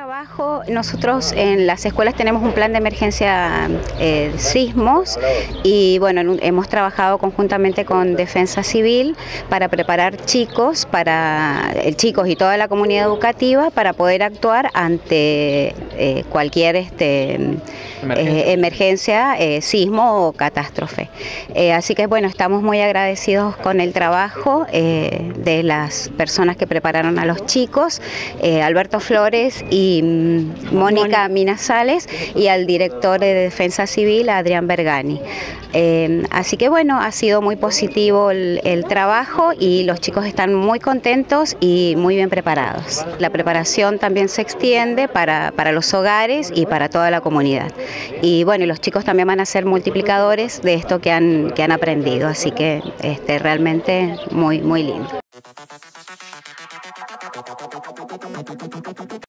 trabajo, nosotros en las escuelas tenemos un plan de emergencia sismos y bueno, hemos trabajado conjuntamente con Defensa Civil para preparar chicos y toda la comunidad educativa para poder actuar ante cualquier emergencia, sismo o catástrofe. Así que bueno, estamos muy agradecidos con el trabajo de las personas que prepararon a los chicos, Alberto Flores y Mónica Minasales, y al director de Defensa Civil, Adrián Bergani. Así que bueno, ha sido muy positivo el trabajo y los chicos están muy contentos y muy bien preparados. La preparación también se extiende para los hogares y para toda la comunidad. Y bueno, los chicos también van a ser multiplicadores de esto que han aprendido, así que realmente muy lindo.